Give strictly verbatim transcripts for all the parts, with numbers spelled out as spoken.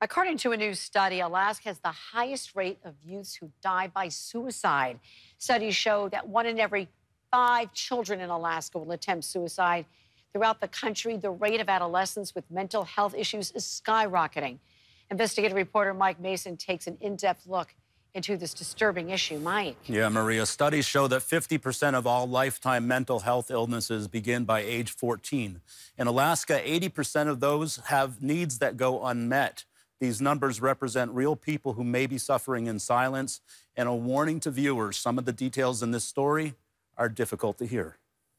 According to a new study, Alaska has the highest rate of youths who die by suicide. Studies show that one in every five children in Alaska will attempt suicide. Throughout the country, the rate of adolescents with mental health issues is skyrocketing. Investigative reporter Mike Mason takes an in-depth look into this disturbing issue. Mike. Yeah, Maria, studies show that fifty percent of all lifetime mental health illnesses begin by age fourteen. In Alaska, eighty percent of those have needs that go unmet. These numbers represent real people who may be suffering in silence. And a warning to viewers, some of the details in this story are difficult to hear.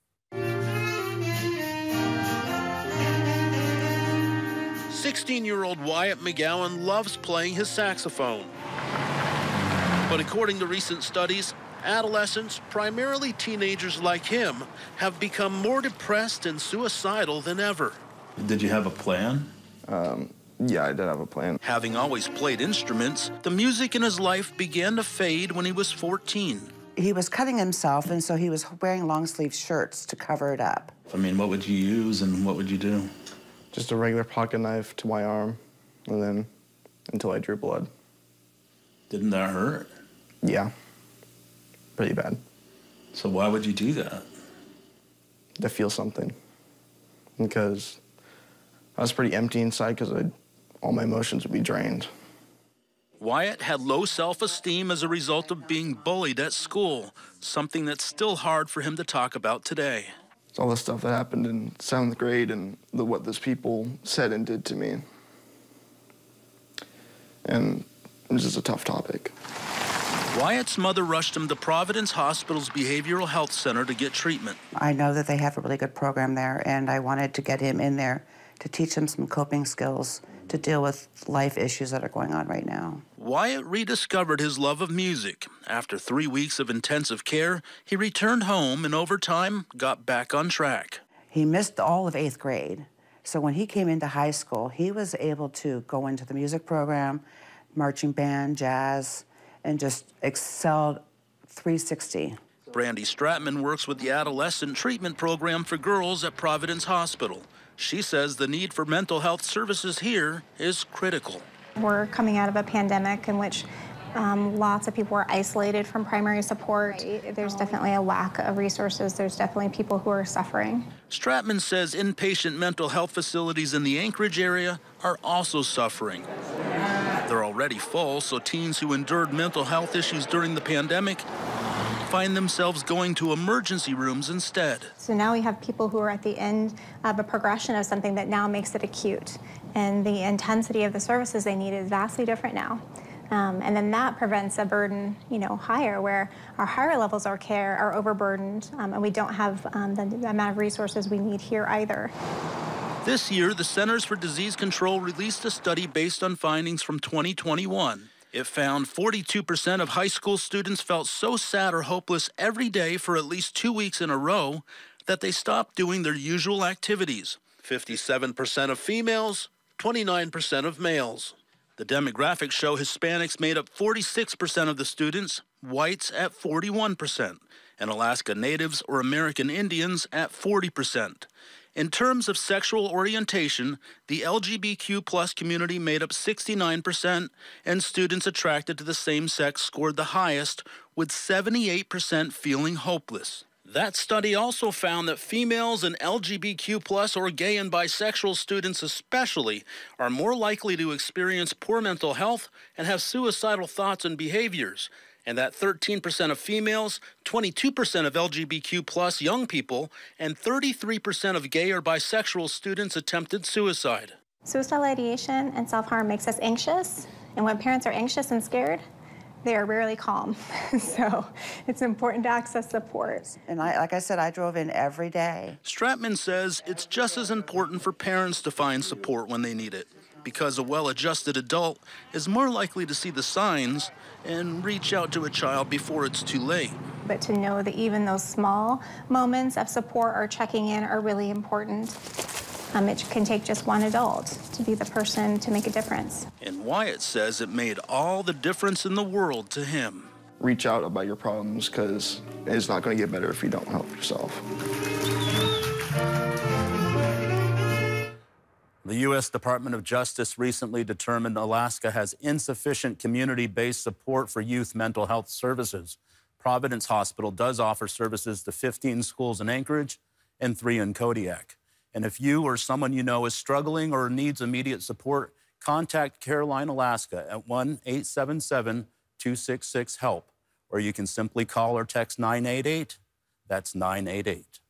sixteen-year-old Wyatt McGowan loves playing his saxophone. But according to recent studies, adolescents, primarily teenagers like him, have become more depressed and suicidal than ever. Did you have a plan? Um, yeah, I did have a plan. Having always played instruments, the music in his life began to fade when he was fourteen. He was cutting himself, and so he was wearing long-sleeve shirts to cover it up. I mean, what would you use and what would you do? Just a regular pocket knife to my arm, and then until I drew blood. Didn't that hurt? Yeah, pretty bad. So why would you do that? To feel something. Because I was pretty empty inside because all my emotions would be drained. Wyatt had low self-esteem as a result of being bullied at school, something that's still hard for him to talk about today. It's all the stuff that happened in seventh grade and the, what those people said and did to me. And it was just a tough topic. Wyatt's mother rushed him to Providence Hospital's Behavioral Health Center to get treatment. I know that they have a really good program there, and I wanted to get him in there to teach him some coping skills to deal with life issues that are going on right now. Wyatt rediscovered his love of music. After three weeks of intensive care, he returned home and over time got back on track. He missed all of eighth grade, so when he came into high school, he was able to go into the music program, marching band, jazz, and just excelled three sixty. Brandy Stratman works with the adolescent treatment program for girls at Providence Hospital. She says the need for mental health services here is critical. We're coming out of a pandemic in which um, lots of people were isolated from primary support. There's definitely a lack of resources. There's definitely people who are suffering. Stratman says inpatient mental health facilities in the Anchorage area are also suffering. They're already full, so teens who endured mental health issues during the pandemic find themselves going to emergency rooms instead. So now we have people who are at the end of a progression of something that now makes it acute. And the intensity of the services they need is vastly different now. Um, and then that prevents a burden, you know, higher, where our higher levels of care are overburdened, um, and we don't have um, the, the amount of resources we need here either. This year, the Centers for Disease Control released a study based on findings from twenty twenty-one. It found forty-two percent of high school students felt so sad or hopeless every day for at least two weeks in a row that they stopped doing their usual activities. fifty-seven percent of females, twenty-nine percent of males. The demographics show Hispanics made up forty-six percent of the students, whites at forty-one percent, and Alaska Natives or American Indians at forty percent. In terms of sexual orientation, the L G B T Q plus community made up sixty-nine percent, and students attracted to the same sex scored the highest, with seventy-eight percent feeling hopeless. That study also found that females and L G B T Q plus or gay and bisexual students especially are more likely to experience poor mental health and have suicidal thoughts and behaviors, and that thirteen percent of females, twenty-two percent of L G B T Q plus young people, and thirty-three percent of gay or bisexual students attempted suicide. Suicidal ideation and self-harm makes us anxious, and when parents are anxious and scared, they are rarely calm. So it's important to access support. And I, like I said, I drove in every day. Stratman says it's just as important for parents to find support when they need it, because a well-adjusted adult is more likely to see the signs and reach out to a child before it's too late. But to know that even those small moments of support or checking in are really important. Um, it can take just one adult to be the person to make a difference. And Wyatt says it made all the difference in the world to him. Reach out about your problems, because it's not going to get better if you don't help yourself. The U S Department of Justice recently determined Alaska has insufficient community-based support for youth mental health services. Providence Hospital does offer services to fifteen schools in Anchorage and three in Kodiak. And if you or someone you know is struggling or needs immediate support, contact Careline Alaska at one eight seven seven, two six six, HELP, or you can simply call or text nine eight eight. That's nine eight eight.